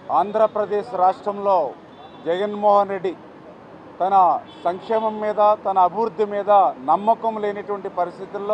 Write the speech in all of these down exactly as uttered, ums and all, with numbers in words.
ఆంధ్రప్రదేశ్ రాష్ట్రంలో జగన్మోహన్ రెడ్డి తన సంక్షేమం మీద తన అభివృద్ధి మీద నమ్మకం లేనిటువంటి పరిస్థితుల్లో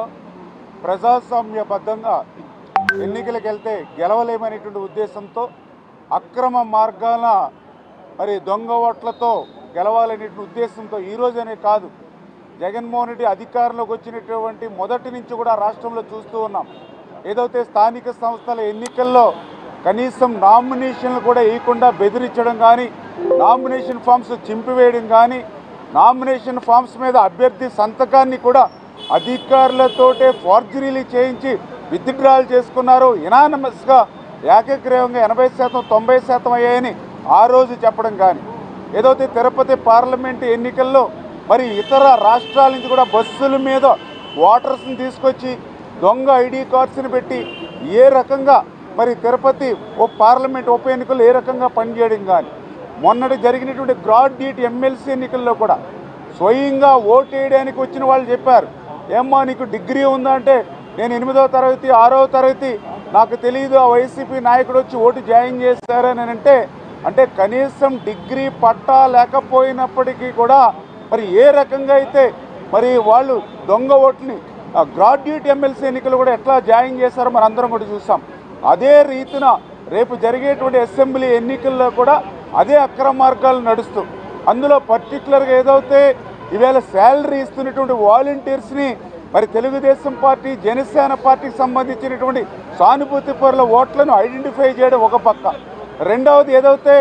ప్రజాస్వామ్యబద్ధంగా ఎన్నికలకు వెళ్తే గెలవలేమనేటువంటి ఉద్దేశంతో అక్రమ మార్గాన మరి దొంగ ఓట్లతో గెలవాలనేటువంటి ఉద్దేశంతో ఈరోజనే కాదు జగన్మోహన్ రెడ్డి అధికారంలోకి వచ్చినటువంటి మొదటి నుంచి కూడా రాష్ట్రంలో చూస్తూ ఉన్నాం. ఏదైతే స్థానిక సంస్థల ఎన్నికల్లో కనీసం నామినేషన్లు కూడా వేయకుండా బెదిరించడం కానీ, నామినేషన్ ఫామ్స్ చింపివేయడం కానీ, నామినేషన్ ఫామ్స్ మీద అభ్యర్థి సంతకాన్ని కూడా అధికారులతోటే ఫోర్జరీలు చేయించి విత్డ్రాల్ చేసుకున్నారు. ఇనానమస్గా ఏకగ్రీవంగా ఎనభై శాతం తొంభై శాతం అయ్యాయని ఆ రోజు చెప్పడం కానీ, ఏదైతే తిరుపతి పార్లమెంటు ఎన్నికల్లో మరి ఇతర రాష్ట్రాల నుంచి కూడా బస్సుల మీద ఓటర్స్ని తీసుకొచ్చి దొంగ ఐడి కార్డ్స్ని పెట్టి ఏ రకంగా మరి తిరుపతి ఓ పార్లమెంట్ ఉప ఎన్నికల్లో ఏ రకంగా పనిచేయడం కానీ, మొన్నటి జరిగినటువంటి గ్రాడ్యుయేట్ ఎమ్మెల్సీ ఎన్నికల్లో కూడా స్వయంగా ఓటు వేయడానికి వచ్చిన వాళ్ళు చెప్పారు, ఏమ్మా నీకు డిగ్రీ ఉందా అంటే నేను ఎనిమిదవ తరగతి ఆరవ తరగతి నాకు తెలియదు, ఆ వైసీపీ నాయకుడు వచ్చి ఓటు జాయిన్ చేశారని అంటే అంటే కనీసం డిగ్రీ పట్టా లేకపోయినప్పటికీ కూడా మరి ఏ రకంగా అయితే మరి వాళ్ళు దొంగ ఓట్ని గ్రాడ్యుయేట్ ఎమ్మెల్సీ ఎన్నికలు కూడా ఎట్లా జాయిన్ చేశారో మనం అందరం కూడా చూసాం. అదే రీతిన రేపు జరిగేటువంటి అసెంబ్లీ ఎన్నికల్లో కూడా అదే అక్రమ మార్గాలు నడుస్తూ అందులో పర్టికులర్గా ఏదైతే ఈవేళ శాలరీ ఇస్తున్నటువంటి వాలంటీర్స్ని మరి తెలుగుదేశం పార్టీ జనసేన పార్టీకి సంబంధించినటువంటి సానుభూతి పరుల ఓట్లను ఐడెంటిఫై చేయడం ఒక పక్క, రెండవది ఏదైతే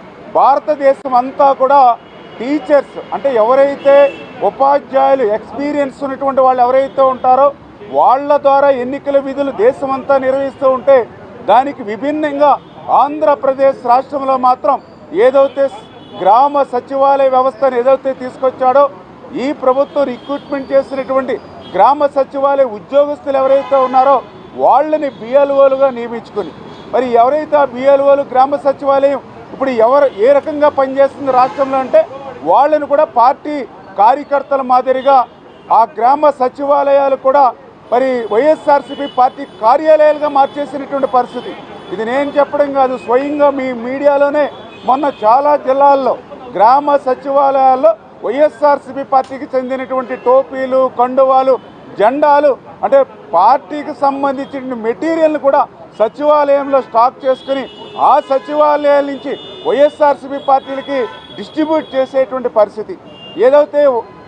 భారతదేశం అంతా కూడా టీచర్స్ అంటే ఎవరైతే ఉపాధ్యాయులు ఎక్స్పీరియన్స్ ఉన్నటువంటి వాళ్ళు ఎవరైతే ఉంటారో వాళ్ళ ద్వారా ఎన్నికల విధులు దేశమంతా నిర్వహిస్తూ ఉంటే దానికి విభిన్నంగా ఆంధ్రప్రదేశ్ రాష్ట్రంలో మాత్రం ఏదైతే గ్రామ సచివాలయ వ్యవస్థను ఏదైతే తీసుకొచ్చాడో ఈ ప్రభుత్వం రిక్రూట్మెంట్ చేసినటువంటి గ్రామ సచివాలయ ఉద్యోగస్తులు ఎవరైతే ఉన్నారో వాళ్ళని బిఎల్ఓలుగా నియమించుకుని మరి ఎవరైతే ఆ బిఎల్ఓలు గ్రామ సచివాలయం ఇప్పుడు ఎవరు ఏ రకంగా పనిచేస్తుంది రాష్ట్రంలో అంటే వాళ్ళను కూడా పార్టీ కార్యకర్తల మాదిరిగా ఆ గ్రామ సచివాలయాలు కూడా మరి వైఎస్ఆర్సీపీ పార్టీ కార్యాలయాలుగా మార్చేసినటువంటి పరిస్థితి. ఇది నేను చెప్పడం కాదు, స్వయంగా మీ మీడియాలోనే మొన్న చాలా జిల్లాల్లో గ్రామ సచివాలయాల్లో వైఎస్ఆర్సీపీ పార్టీకి చెందినటువంటి టోపీలు కండువాలు జెండాలు అంటే పార్టీకి సంబంధించిన మెటీరియల్ని కూడా సచివాలయంలో స్టాక్ చేసుకుని ఆ సచివాలయాల నుంచి వైఎస్ఆర్సీపీ పార్టీలకి డిస్ట్రిబ్యూట్ చేసేటువంటి పరిస్థితి. ఏదైతే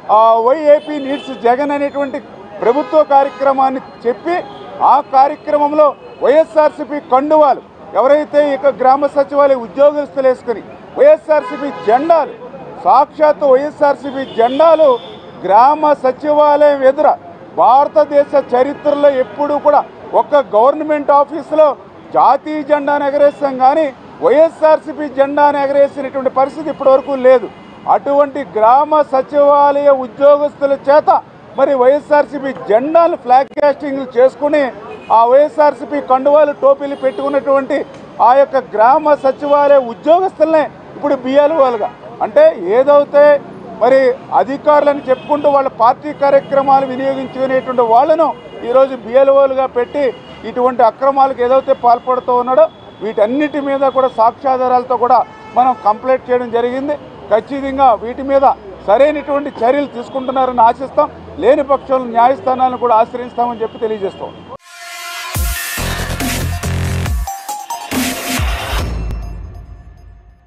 వైఏపీ నీడ్స్ జగన్ అనేటువంటి ప్రభుత్వ కార్యక్రమాన్ని చెప్పి ఆ కార్యక్రమంలో వైఎస్ఆర్సీపీ కండువాలు ఎవరైతే ఇక గ్రామ సచివాలయ ఉద్యోగస్తులు వేసుకుని వైఎస్ఆర్సీపీ జెండాలు సాక్షాత్తు వైఎస్ఆర్సీపీ జెండాలు గ్రామ సచివాలయం ఎదుర భారతదేశ చరిత్రలో ఎప్పుడూ కూడా ఒక్క గవర్నమెంట్ ఆఫీసులో జాతీయ జెండాను ఎగరేస్తాం కానీ వైఎస్ఆర్సీపీ జెండాను ఎగరేసినటువంటి పరిస్థితి ఇప్పటివరకు లేదు. అటువంటి గ్రామ సచివాలయ ఉద్యోగస్తుల చేత మరి వైఎస్ఆర్సీపీ జెండాలు ఫ్లాగ్ కాస్టింగ్లు చేసుకుని ఆ వైఎస్ఆర్సీపీ కండువాలు టోపీలు పెట్టుకున్నటువంటి ఆ యొక్క గ్రామ సచివాలయ ఉద్యోగస్తులనే ఇప్పుడు బిఎల్ఓలుగా అంటే ఏదైతే మరి అధికారులను చెప్పుకుంటూ వాళ్ళ పార్టీ కార్యక్రమాలు వినియోగించుకునేటువంటి వాళ్ళను ఈరోజు బిఎల్ఓలుగా పెట్టి ఇటువంటి అక్రమాలకు ఏదైతే పాల్పడుతూ ఉన్నాడో వీటన్నిటి మీద కూడా సాక్ష్యాధారాలతో కూడా మనం కంప్లైంట్ చేయడం జరిగింది. ఖచ్చితంగా వీటి మీద సరైనటువంటి చర్యలు తీసుకుంటున్నారని ఆశిస్తాం. లేని పక్షంలో న్యాయస్థానాలను కూడా ఆశ్రయిస్తామని చెప్పి తెలియజేస్తాం.